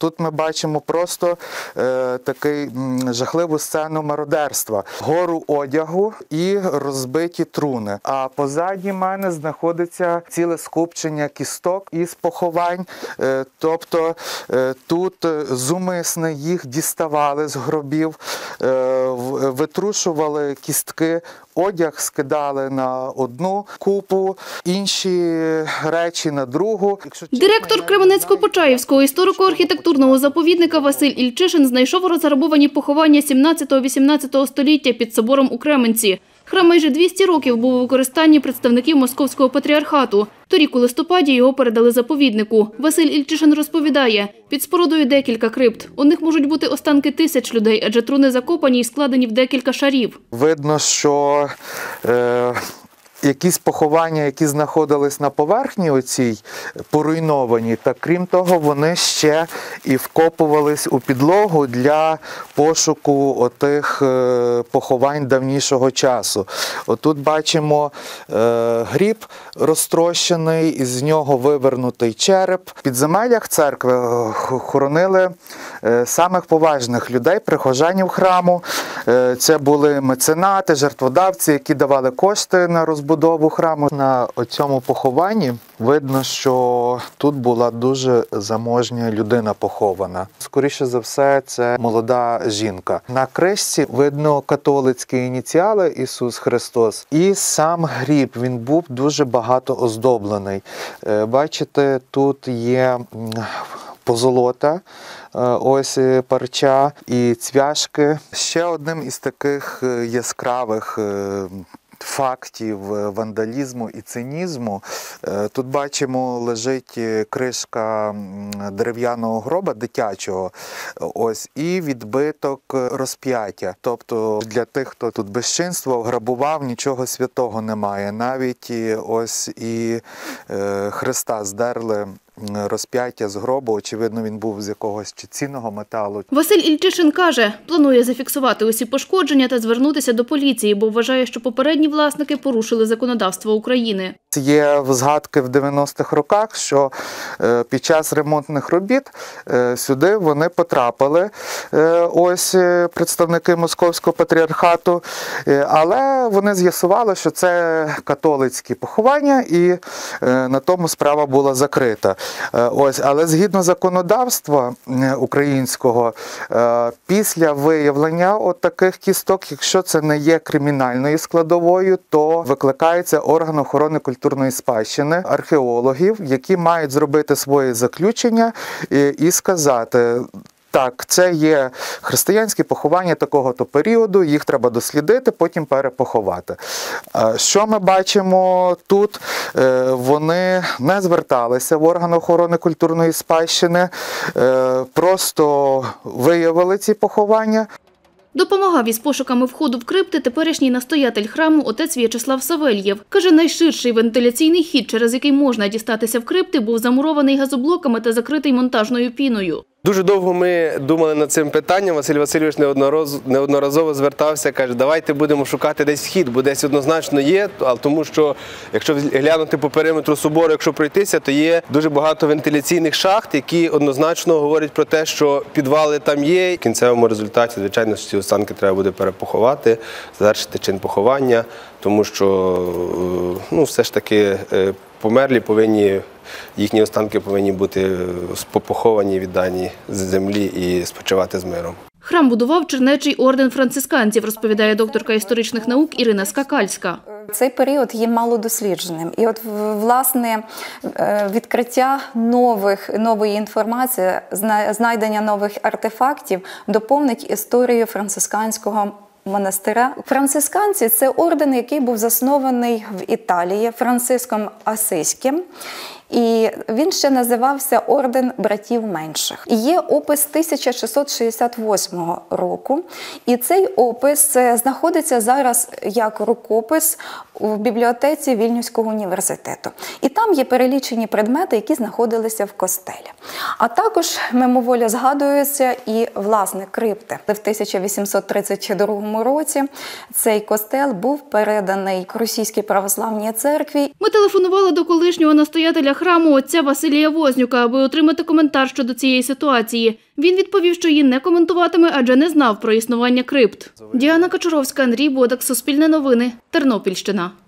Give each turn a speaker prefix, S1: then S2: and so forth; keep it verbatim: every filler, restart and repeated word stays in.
S1: Тут ми бачимо просто е, такий м, жахливу сцену мародерства. Гору одягу і розбиті труни. А позаді мене знаходиться ціле скупчення кісток із поховань. Е, тобто е, тут зумисне їх діставали з гробів, е, витрушували кістки, одяг скидали на одну купу, інші речі на другу.
S2: Директор Кременецько-Почаївського історико-архітектурного заповідника Василь Ільчишин знайшов розграбовані поховання сімнадцятого-вісімнадцятого століття під собором у Кременці. Храм майже двісті років був у використанні представників Московського патріархату. Торік у листопаді його передали заповіднику. Василь Ільчишин розповідає, під спорудою декілька крипт. У них можуть бути останки тисяч людей, адже труни закопані і складені в декілька шарів.
S1: Видно, що е, якісь поховання, які знаходились на поверхні оцій, поруйновані, та крім того, вони ще і вкопувались у підлогу для пошуку отих е, поховань давнішого часу. Отут бачимо е, гріб розтрощений, із нього вивернутий череп. В підземеллях церкви хоронили е, самих поважних людей, прихожанів храму. Е, це були меценати, жертводавці, які давали кошти на розбудову будову храму. На цьому похованні видно, що тут була дуже заможня людина похована. Скоріше за все, це молода жінка. На кришці видно католицькі ініціали Ісус Христос. І сам гріб, він був дуже багато оздоблений. Бачите, тут є позолота, ось парча і цвяшки. Ще одним із таких яскравих фактів вандалізму і цинізму. Тут бачимо, лежить кришка дерев'яного гроба дитячого, ось, і відбиток розп'яття. Тобто для тих, хто тут безчинствував, грабував, нічого святого немає. Навіть ось і Христа здерли розп'яття з гробу, очевидно, він був з якогось чи цінного металу.
S2: Василь Ільчишин каже, планує зафіксувати усі пошкодження та звернутися до поліції, бо вважає, що попередні власники порушили законодавство України.
S1: Є згадки в дев'яностих роках, що під час ремонтних робіт сюди вони потрапили, ось представники Московського патріархату, але вони з'ясували, що це католицькі поховання, і на тому справа була закрита. Ось, але згідно законодавства українського, після виявлення от таких кісток, якщо це не є кримінальною складовою, то викликається орган охорони культурної спадщини, археологів, які мають зробити своє заключення і, і сказати: так, це є християнські поховання такого-то періоду, їх треба дослідити, потім перепоховати. Що ми бачимо тут? Вони не зверталися в орган охорони культурної спадщини, просто виявили ці поховання.
S2: Допомагав із пошуками входу в крипти теперішній настоятель храму отець В'ячеслав Савельєв. Каже, найширший вентиляційний хід, через який можна дістатися в крипти, був замурований газоблоками та закритий монтажною піною.
S3: Дуже довго ми думали над цим питанням. Василь Васильович неодноразово, неодноразово звертався, каже, давайте будемо шукати десь вхід, бо десь однозначно є, але тому що, якщо глянути по периметру собору, якщо пройтися, то є дуже багато вентиляційних шахт, які однозначно говорять про те, що підвали там є. В кінцевому результаті, звичайно, ці останки треба буде перепоховати, завершити чин поховання, тому що, ну, все ж таки, померлі повинні, їхні останки повинні бути поховані, віддані з землі і спочивати з миром.
S2: Храм будував Чернечий орден францисканців, розповідає докторка історичних наук Ірина Скакальська.
S4: Цей період є малодослідженим. І от, власне, відкриття нових, нової інформації, знайдення нових артефактів доповнить історію францисканського монастиря. Францисканці – це орден, який був заснований в Італії Франциском Асизьким. І він ще називався Орден братів менших. Є опис тисяча шістсот шістдесят восьмого року, і цей опис знаходиться зараз як рукопис у бібліотеці Вільнюського університету. І там є перелічені предмети, які знаходилися в костелі. А також мимоволі згадується і власник крипти. В тисяча вісімсот тридцять другому році цей костел був переданий Російській православній церкві.
S2: Ми телефонували до колишнього настоятеля храму отця Василія Вознюка, аби отримати коментар щодо цієї ситуації. Він відповів, що її не коментуватиме, адже не знав про існування крипт. Діана Качуровська, Андрій Бодак, Суспільне новини, Тернопільщина.